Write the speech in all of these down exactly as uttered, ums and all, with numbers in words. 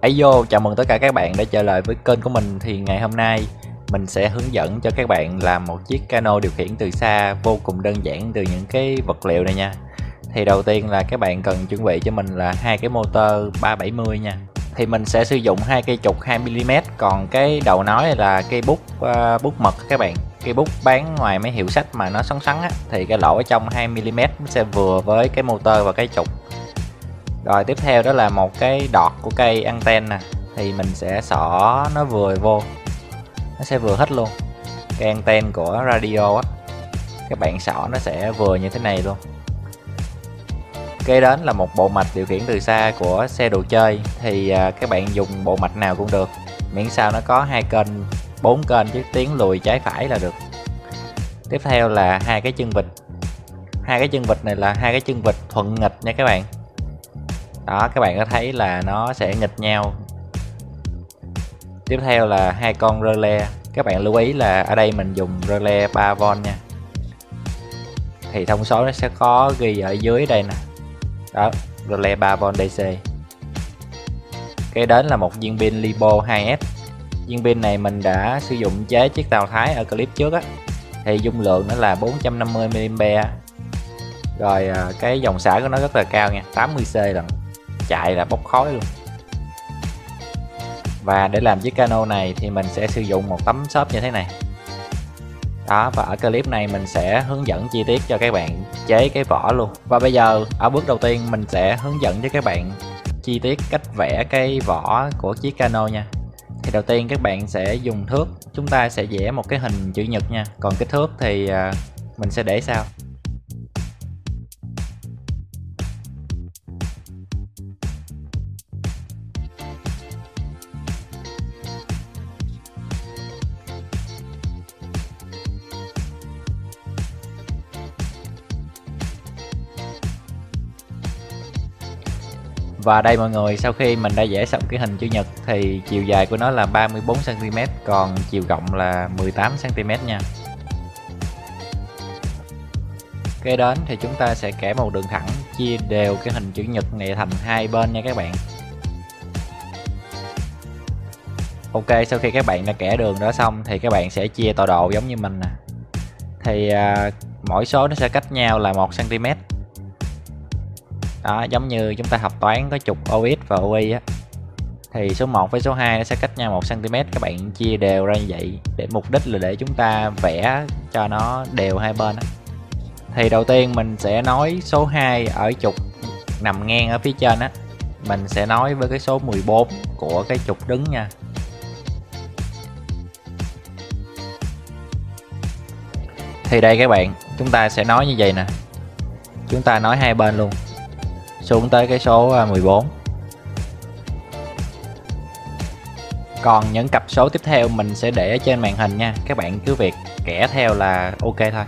Ấy vô, chào mừng tất cả các bạn đã trở lại với kênh của mình. Thì ngày hôm nay mình sẽ hướng dẫn cho các bạn làm một chiếc cano điều khiển từ xa vô cùng đơn giản từ những cái vật liệu này nha. Thì đầu tiên là các bạn cần chuẩn bị cho mình là hai cái motor ba bảy mươi nha. Thì mình sẽ sử dụng hai cây trục hai mi li mét, còn cái đầu nối là cây bút uh, bút mực các bạn. Cây bút bán ngoài mấy hiệu sách mà nó xoắn xoắn á, thì cái lỗ ở trong hai mi li mét nó sẽ vừa với cái motor và cái trục. Rồi tiếp theo đó là một cái đọt của cây anten nè, thì mình sẽ xỏ nó vừa vô, nó sẽ vừa hết luôn. Cây anten của radio á, các bạn xỏ nó sẽ vừa như thế này luôn. Kế đến là một bộ mạch điều khiển từ xa của xe đồ chơi, thì à, các bạn dùng bộ mạch nào cũng được, miễn sao nó có hai kênh, bốn kênh chứ tiến lùi trái phải là được. Tiếp theo là hai cái chân vịt. Hai cái chân vịt này là hai cái chân vịt thuận nghịch nha các bạn. Đó, các bạn có thấy là nó sẽ nghịch nhau. Tiếp theo là hai con rơ le. Các bạn lưu ý là ở đây mình dùng rơ le ba vôn nha. Thì thông số nó sẽ có ghi ở dưới đây nè. Đó, rơ le ba vôn đê xê. Kế đến là một viên pin Lipo hai S. Viên pin này mình đã sử dụng chế chiếc tàu Thái ở clip trước á. Thì dung lượng nó là bốn trăm năm mươi mi li am. Rồi cái dòng xả của nó rất là cao nha, tám mươi xê lần. Chạy là bốc khói luôn. Và để làm chiếc cano này thì mình sẽ sử dụng một tấm xốp như thế này. Đó, và ở clip này mình sẽ hướng dẫn chi tiết cho các bạn chế cái vỏ luôn. Và bây giờ ở bước đầu tiên mình sẽ hướng dẫn cho các bạn chi tiết cách vẽ cái vỏ của chiếc cano nha. Thì đầu tiên các bạn sẽ dùng thước, chúng ta sẽ vẽ một cái hình chữ nhật nha. Còn kích thước thì mình sẽ để sau. Và đây mọi người, sau khi mình đã vẽ xong cái hình chữ nhật thì chiều dài của nó là ba mươi bốn xăng ti mét, còn chiều rộng là mười tám xăng ti mét nha. Kế đến thì chúng ta sẽ kẻ một đường thẳng chia đều cái hình chữ nhật này thành hai bên nha các bạn. Ok, sau khi các bạn đã kẻ đường đó xong thì các bạn sẽ chia tọa độ giống như mình nè. Thì à, mỗi số nó sẽ cách nhau là một xăng ti mét. Đó, giống như chúng ta học toán có trục o ích và o y á, thì số một với số hai nó sẽ cách nhau một xăng ti mét. Các bạn chia đều ra như vậy để mục đích là để chúng ta vẽ cho nó đều hai bên á. Thì đầu tiên mình sẽ nối số hai ở trục nằm ngang ở phía trên á, mình sẽ nối với cái số mười bốn của cái trục đứng nha. Thì đây các bạn, chúng ta sẽ nối như vậy nè. Chúng ta nối hai bên luôn xuống tới cái số mười bốn. Còn những cặp số tiếp theo mình sẽ để ở trên màn hình nha, các bạn cứ việc kẻ theo là ok thôi.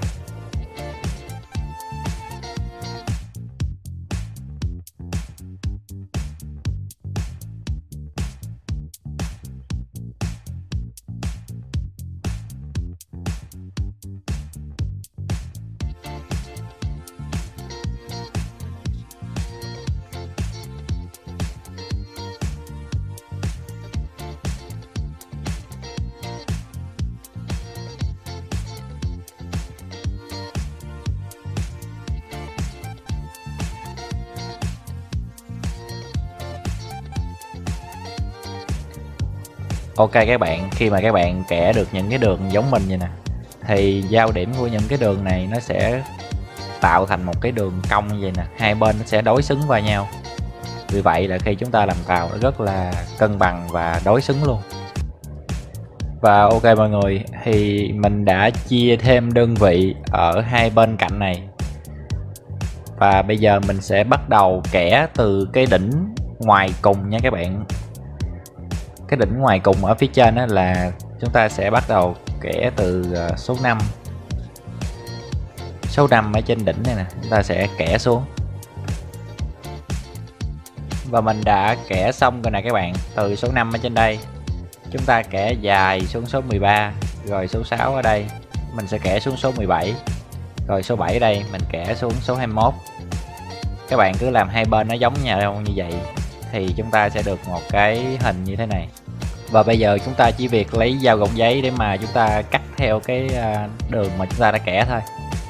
Ok các bạn, khi mà các bạn kẻ được những cái đường giống mình vậy nè, thì giao điểm của những cái đường này nó sẽ tạo thành một cái đường cong như vậy nè, hai bên nó sẽ đối xứng vào nhau. Vì vậy là khi chúng ta làm tàu nó rất là cân bằng và đối xứng luôn. Và ok mọi người, thì mình đã chia thêm đơn vị ở hai bên cạnh này. Và bây giờ mình sẽ bắt đầu kẻ từ cái đỉnh ngoài cùng nha các bạn. Cái đỉnh ngoài cùng ở phía trên đó là chúng ta sẽ bắt đầu kẻ từ số năm. Số năm ở trên đỉnh này nè, chúng ta sẽ kẻ xuống. Và mình đã kẻ xong rồi nè các bạn. Từ số năm ở trên đây chúng ta kẻ dài xuống số mười ba, rồi số sáu ở đây mình sẽ kẻ xuống số mười bảy, rồi số bảy ở đây mình kẻ xuống số hai mươi mốt. Các bạn cứ làm hai bên nó giống nhau như vậy thì chúng ta sẽ được một cái hình như thế này. Và bây giờ chúng ta chỉ việc lấy dao gọt giấy để mà chúng ta cắt theo cái đường mà chúng ta đã kẻ thôi.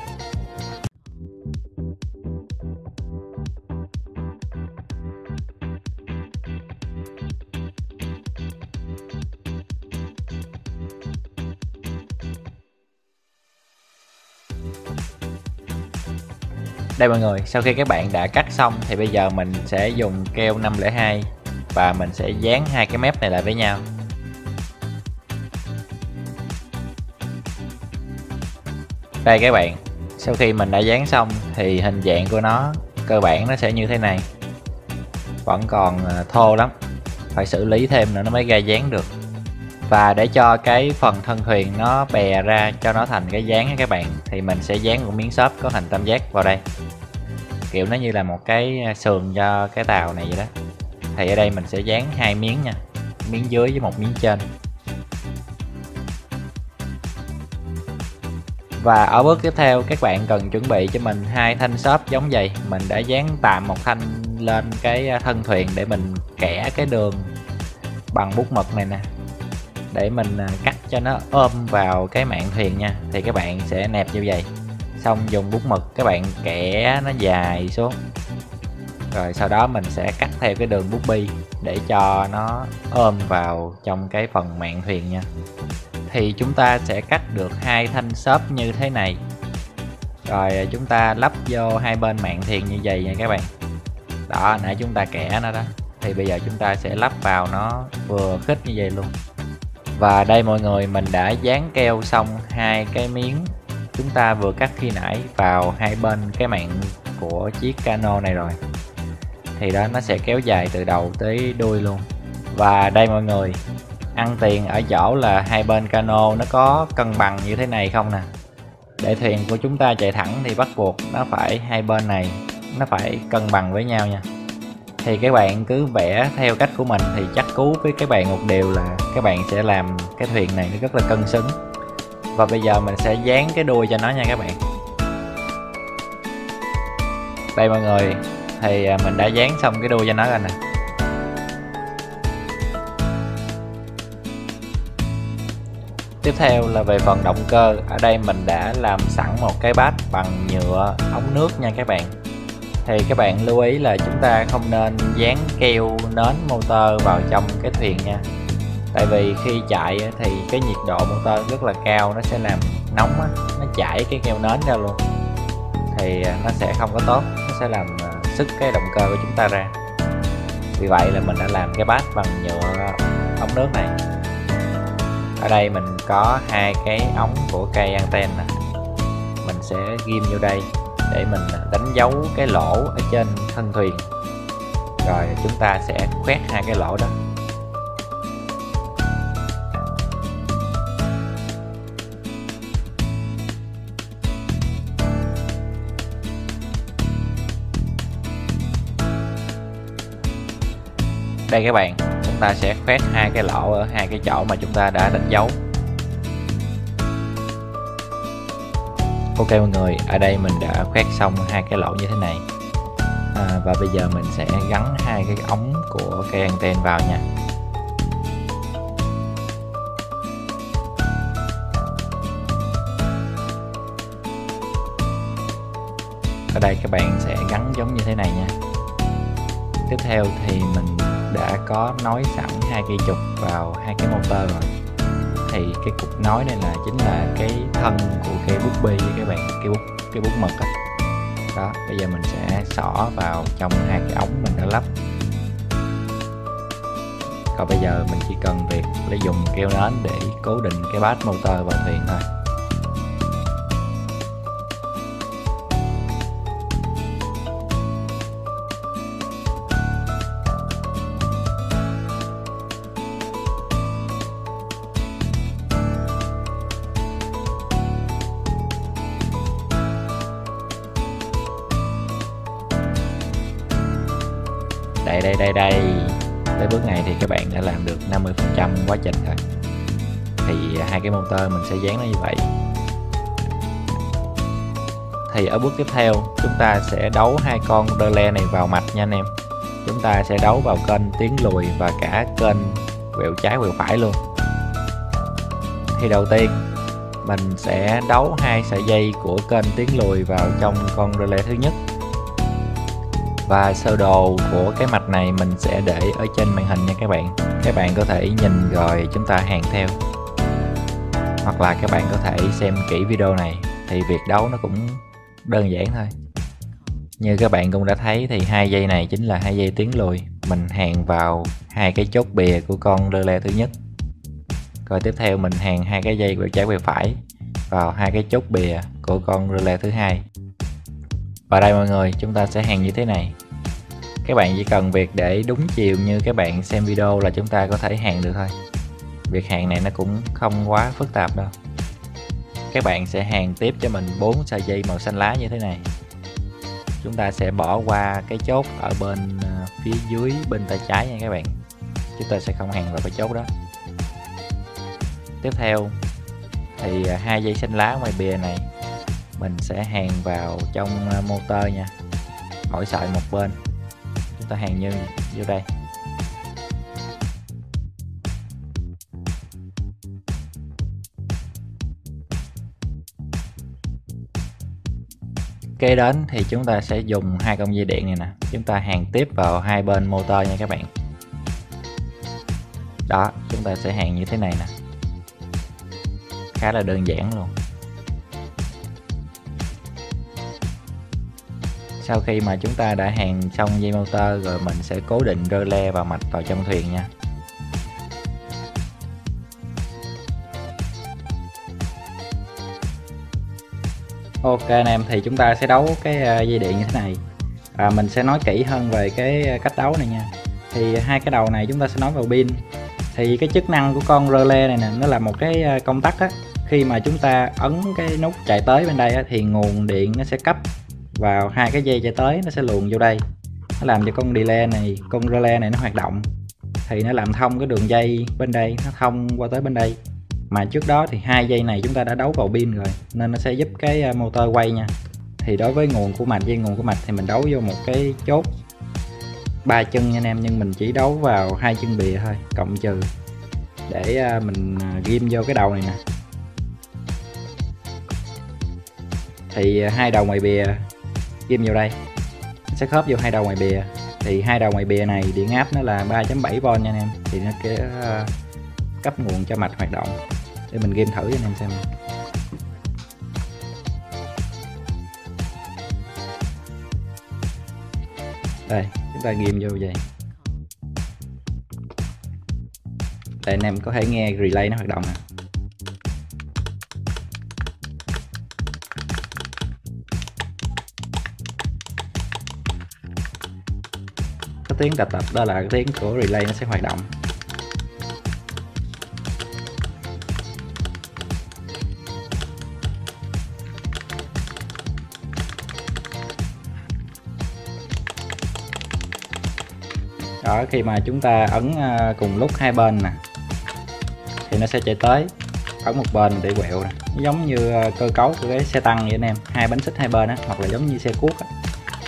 Đây mọi người, sau khi các bạn đã cắt xong thì bây giờ mình sẽ dùng keo năm không hai và mình sẽ dán hai cái mép này lại với nhau. Đây các bạn, sau khi mình đã dán xong thì hình dạng của nó cơ bản nó sẽ như thế này. Vẫn còn thô lắm, phải xử lý thêm nữa nó mới ra dán được. Và để cho cái phần thân thuyền nó bè ra cho nó thành cái dáng các bạn, thì mình sẽ dán một miếng xốp có hình tam giác vào đây, kiểu nó như là một cái sườn cho cái tàu này vậy đó. Thì ở đây mình sẽ dán hai miếng nha, miếng dưới với một miếng trên. Và ở bước tiếp theo các bạn cần chuẩn bị cho mình hai thanh xốp giống vậy. Mình đã dán tạm một thanh lên cái thân thuyền để mình kẻ cái đường bằng bút mực này nè, để mình cắt cho nó ôm vào cái mạn thuyền nha. Thì các bạn sẽ nẹp như vậy, xong dùng bút mực các bạn kẻ nó dài xuống, rồi sau đó mình sẽ cắt theo cái đường bút bi để cho nó ôm vào trong cái phần mạn thuyền nha. Thì chúng ta sẽ cắt được hai thanh xốp như thế này, rồi chúng ta lắp vô hai bên mạn thuyền như vậy nha các bạn. Đó, nãy chúng ta kẻ nó đó, thì bây giờ chúng ta sẽ lắp vào nó vừa khít như vậy luôn. Và đây mọi người, mình đã dán keo xong hai cái miếng chúng ta vừa cắt khi nãy vào hai bên cái mạn của chiếc cano này rồi. Thì đó, nó sẽ kéo dài từ đầu tới đuôi luôn. Và đây mọi người, ăn tiền ở chỗ là hai bên cano nó có cân bằng như thế này không nè. Để thuyền của chúng ta chạy thẳng thì bắt buộc nó phải hai bên này nó phải cân bằng với nhau nha. Thì các bạn cứ vẽ theo cách của mình thì chắc cú với các bạn một điều là các bạn sẽ làm cái thuyền này nó rất là cân xứng. Và bây giờ mình sẽ dán cái đuôi cho nó nha các bạn. Đây mọi người, thì mình đã dán xong cái đuôi cho nó rồi nè. Tiếp theo là về phần động cơ. Ở đây mình đã làm sẵn một cái bát bằng nhựa ống nước nha các bạn. Thì các bạn lưu ý là chúng ta không nên dán keo nến motor vào trong cái thuyền nha. Tại vì khi chạy thì cái nhiệt độ motor rất là cao, nó sẽ làm nóng á, nó chảy cái keo nến ra luôn. Thì nó sẽ không có tốt, nó sẽ làm sức cái động cơ của chúng ta ra. Vì vậy là mình đã làm cái bát bằng nhựa ống nước này. Ở đây mình có hai cái ống của cây anten nè, mình sẽ ghim vô đây để mình đánh dấu cái lỗ ở trên thân thuyền, rồi chúng ta sẽ khoét hai cái lỗ đó. Đây các bạn, chúng ta sẽ khoét hai cái lỗ ở hai cái chỗ mà chúng ta đã đánh dấu. Ok mọi người, ở đây mình đã khoét xong hai cái lỗ như thế này. à, Và bây giờ mình sẽ gắn hai cái ống của cây anten vào nha. Ở đây các bạn sẽ gắn giống như thế này nha. Tiếp theo thì mình đã có nối sẵn hai cây trục vào hai cái motor rồi. Thì cái cục nối này là chính là cái thân của cây bút bi với các bạn, cây bút cái bút mực đó. Đó, bây giờ mình sẽ xỏ vào trong hai cái ống mình đã lắp. Còn bây giờ mình chỉ cần việc lấy dùng keo nến để cố định cái bát motor vào thuyền thôi. Đây đây đây đây, tới bước này thì các bạn đã làm được năm mươi phần trăm quá trình rồi. Thì hai cái motor mình sẽ dán nó như vậy. Thì ở bước tiếp theo chúng ta sẽ đấu hai con rơ le này vào mạch nha anh em. chúng ta sẽ đấu vào kênh tiến lùi và cả kênh quẹo trái quẹo phải luôn. Thì đầu tiên mình sẽ đấu hai sợi dây của kênh tiến lùi vào trong con relay thứ nhất, và sơ đồ của cái mạch này mình sẽ để ở trên màn hình nha các bạn. Các bạn có thể nhìn rồi chúng ta hàn theo, hoặc là các bạn có thể xem kỹ video này, thì việc đấu nó cũng đơn giản thôi. Như các bạn cũng đã thấy thì hai dây này chính là hai dây tiến lùi. Mình hàn vào hai cái chốt bìa của con relay thứ nhất, rồi tiếp theo mình hàn hai cái dây quẹo trái quẹo phải vào hai cái chốt bìa của con relay thứ hai. Và đây mọi người, chúng ta sẽ hàn như thế này. Các bạn chỉ cần việc để đúng chiều như các bạn xem video là chúng ta có thể hàn được thôi. Việc hàn này nó cũng không quá phức tạp đâu. Các bạn sẽ hàn tiếp cho mình bốn sợi dây màu xanh lá như thế này. Chúng ta sẽ bỏ qua cái chốt ở bên phía dưới bên tay trái nha các bạn. Chúng ta sẽ không hàn vào cái chốt đó. Tiếp theo thì hai dây xanh lá ngoài bìa này mình sẽ hàn vào trong motor nha. Mỗi sợi một bên. Chúng ta hàn như vô đây. Kế đến thì chúng ta sẽ dùng hai cọng dây điện này nè, chúng ta hàn tiếp vào hai bên motor nha các bạn. Đó, chúng ta sẽ hàn như thế này nè. Khá là đơn giản luôn. Sau khi mà chúng ta đã hàn xong dây motor rồi, mình sẽ cố định relay và mạch vào trong thuyền nha. Ok anh em, thì chúng ta sẽ đấu cái dây điện như thế này. À, mình sẽ nói kỹ hơn về cái cách đấu này nha. Thì hai cái đầu này chúng ta sẽ nói vào pin. Thì cái chức năng của con relay này nè, nó là một cái công tắc á. Khi mà chúng ta ấn cái nút chạy tới bên đây á, thì nguồn điện nó sẽ cấp vào hai cái dây chạy tới, nó sẽ luồn vô đây. Nó làm cho con delay này, con relay này nó hoạt động. Thì nó làm thông cái đường dây bên đây, nó thông qua tới bên đây. Mà trước đó thì hai dây này chúng ta đã đấu vào pin rồi, nên nó sẽ giúp cái motor quay nha. Thì đối với nguồn của mạch, dây nguồn của mạch thì mình đấu vô một cái chốt ba chân nha anh em, nhưng mình chỉ đấu vào hai chân bìa thôi, cộng trừ để mình ghim vô cái đầu này nè. Thì hai đầu ngoài bìa ghim vào đây, nó sẽ khớp vô hai đầu ngoài bìa. Thì hai đầu ngoài bìa này điện áp nó là ba chấm bảy vôn nha anh em, thì nó cái uh, cấp nguồn cho mạch hoạt động. Để mình ghim thử cho anh em xem. Đây, chúng ta ghim vô vậy. Để anh em có thể nghe relay nó hoạt động nè. Cái tiếng đập đập đó là cái tiếng của relay nó sẽ hoạt động. Đó, khi mà chúng ta ấn cùng lúc hai bên nè thì nó sẽ chạy tới, ấn một bên để quẹo nè, giống như cơ cấu của cái xe tăng vậy anh em, hai bánh xích hai bên á, hoặc là giống như xe cuốc á.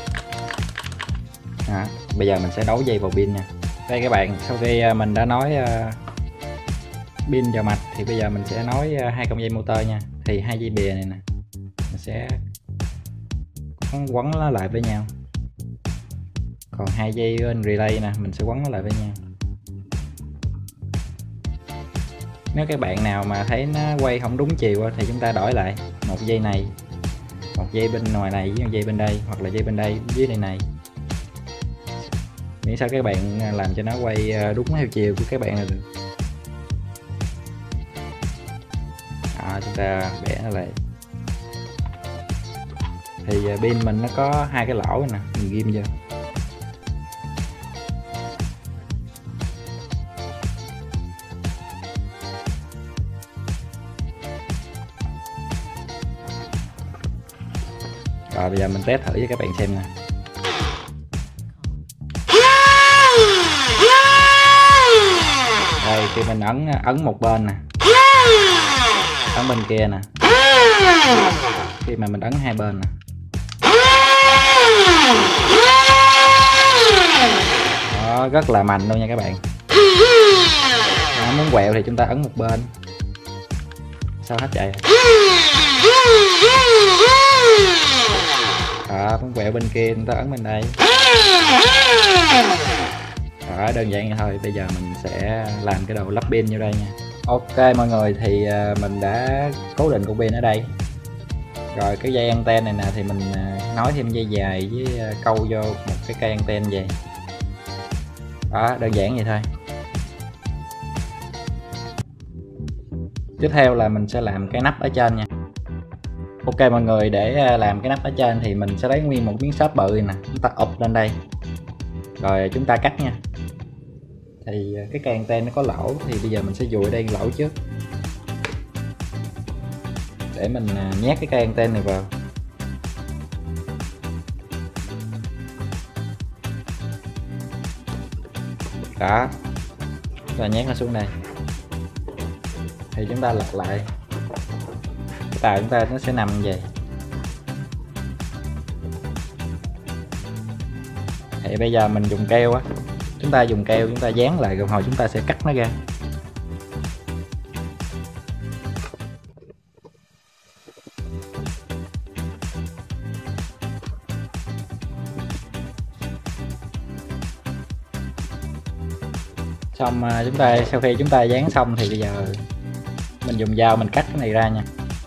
Đó, bây giờ mình sẽ đấu dây vào pin nha. Đây các bạn, sau khi mình đã nói pin vào mạch thì bây giờ mình sẽ nói hai cọng dây motor nha. Thì hai dây bìa này nè mình sẽ quấn nó lại với nhau, còn hai dây bên relay nè mình sẽ quấn nó lại với nhau. Nếu các bạn nào mà thấy nó quay không đúng chiều thì chúng ta đổi lại một dây này, một dây bên ngoài này với một dây bên đây, hoặc là dây bên đây dưới đây này. Miễn sao các bạn làm cho nó quay đúng theo chiều của các bạn là được. Đó, chúng ta bẻ nó lại. Thì pin mình nó có hai cái lỗ nè, mình ghim vô. Rồi bây giờ mình test thử cho các bạn xem nè. Đây, khi mình ấn ấn một bên nè, ấn bên kia nè, khi mà mình ấn hai bên nè, Đó, rất là mạnh luôn nha các bạn. Đó, muốn quẹo thì chúng ta ấn một bên. Sao hết chạy? Đó, muốn quẹo bên kia chúng ta ấn bên đây. Đó, đơn giản vậy thôi. Bây giờ mình sẽ làm cái đầu lắp pin vô đây nha. Ok mọi người, thì mình đã cố định cục pin ở đây. Rồi cái dây anten này nè thì mình nối thêm dây dài với câu vô một cái cây anten vậy. Đó, đơn giản vậy thôi. Tiếp theo là mình sẽ làm cái nắp ở trên nha. Ok mọi người, để làm cái nắp ở trên thì mình sẽ lấy nguyên một miếng xốp bự này nè, chúng ta ụp lên đây. Rồi chúng ta cắt nha. Thì cái cây anten nó có lỗ thì bây giờ mình sẽ dùi đây lỗ trước. Để mình nhét cái cây anten này vào. Đó, chúng ta nhét nó xuống đây. Thì chúng ta lật lại, cái tàu chúng ta nó sẽ nằm như vậy. Thì bây giờ mình dùng keo á, chúng ta dùng keo chúng ta dán lại rồi hồi chúng ta sẽ cắt nó ra. Xong chúng ta sau khi chúng ta dán xong thì bây giờ mình dùng dao mình cắt cái này ra nha.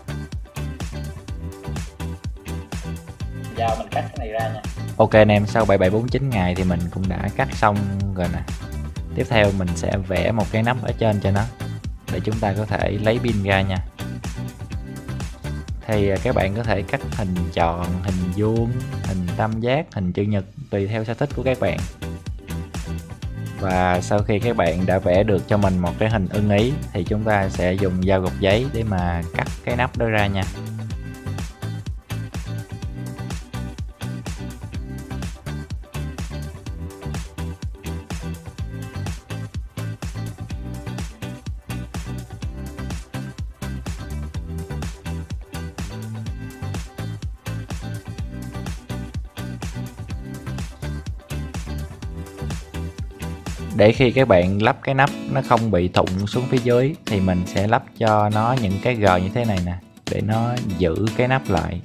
Dao mình cắt cái này ra nha. Ok anh em, sau bảy bảy bốn chín ngày thì mình cũng đã cắt xong rồi nè. Tiếp theo mình sẽ vẽ một cái nắp ở trên cho nó để chúng ta có thể lấy pin ra nha. Thì các bạn có thể cắt hình tròn, hình vuông, hình tam giác, hình chữ nhật tùy theo sở thích của các bạn. Và sau khi các bạn đã vẽ được cho mình một cái hình ưng ý thì chúng ta sẽ dùng dao gọt giấy để mà cắt cái nắp đó ra nha. Để khi các bạn lắp cái nắp nó không bị thụng xuống phía dưới thì mình sẽ lắp cho nó những cái gờ như thế này nè, để nó giữ cái nắp lại.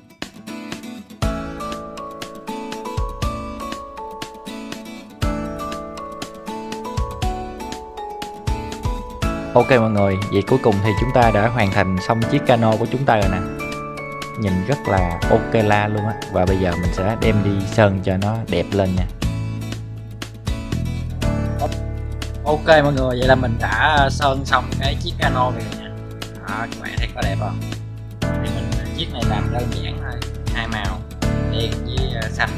Ok mọi người, vậy cuối cùng thì chúng ta đã hoàn thành xong chiếc cano của chúng ta rồi nè. Nhìn rất là ok la luôn á. Và bây giờ mình sẽ đem đi sơn cho nó đẹp lên nha. Ok mọi người, vậy là mình đã sơn xong cái chiếc cano này rồi nha. Đó, các bạn thấy có đẹp không? Thì mình chiếc này làm đơn giản thôi, hai màu đen với xanh.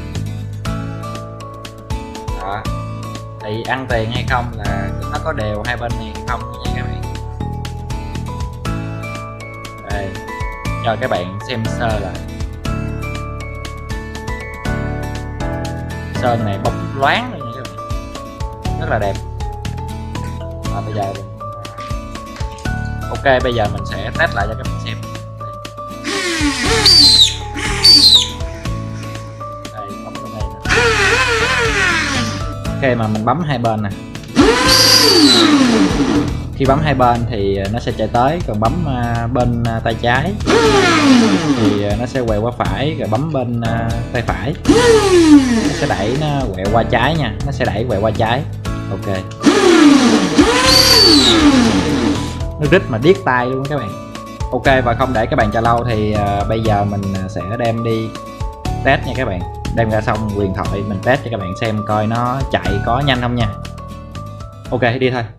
Đó, thì ăn tiền hay không là nó có đều hai bên này hay không nha các bạn. Đây, cho các bạn xem sơ lại. Sơn này bóng loáng rồi nha các bạn, rất là đẹp. À, bây giờ ok, bây giờ mình sẽ test lại cho các bạn xem. Đây, bấm bên đây nè. Ok, mà mình bấm hai bên nè. Khi bấm hai bên thì nó sẽ chạy tới, còn bấm bên tay trái thì nó sẽ quẹo qua phải, rồi bấm bên tay phải nó sẽ đẩy nó quẹo qua trái nha, nó sẽ đẩy quẹo qua trái. Ok, nó rít mà điếc tai luôn các bạn. Ok, và không để các bạn chờ lâu thì uh, bây giờ mình sẽ đem đi test nha các bạn. Đem ra xong huyền thoại mình test cho các bạn xem coi nó chạy có nhanh không nha. Ok, đi thôi.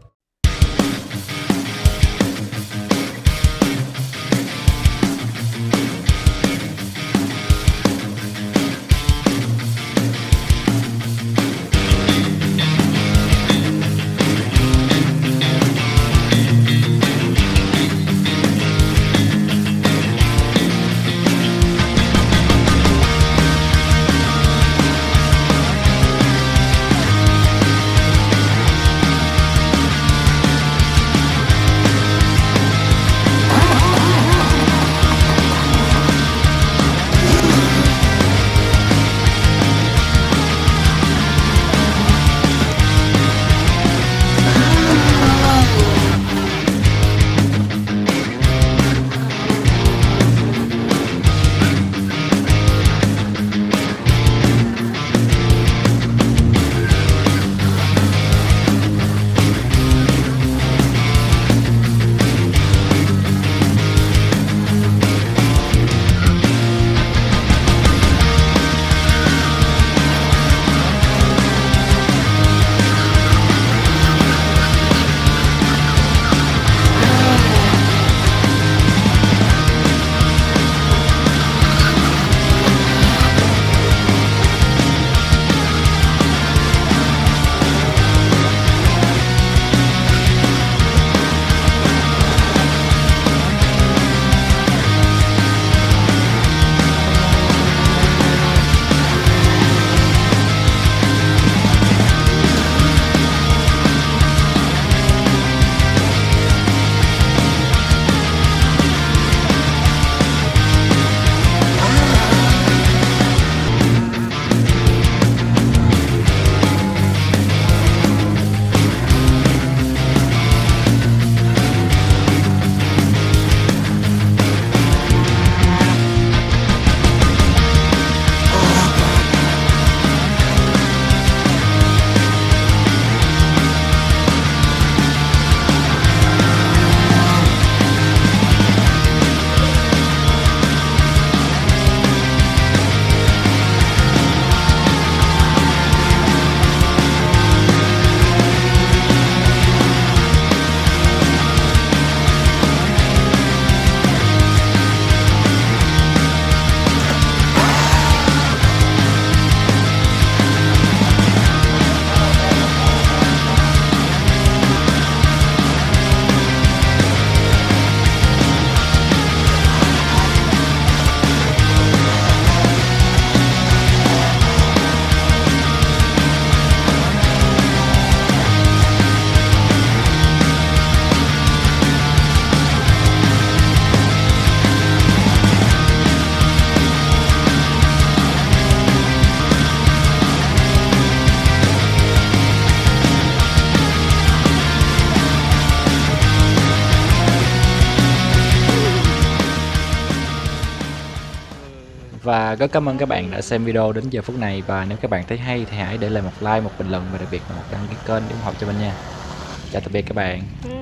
Và rất cảm ơn các bạn đã xem video đến giờ phút này, và nếu các bạn thấy hay thì hãy để lại một like, một bình luận và đặc biệt là một đăng ký kênh để ủng hộ cho mình nha. Chào tạm biệt các bạn.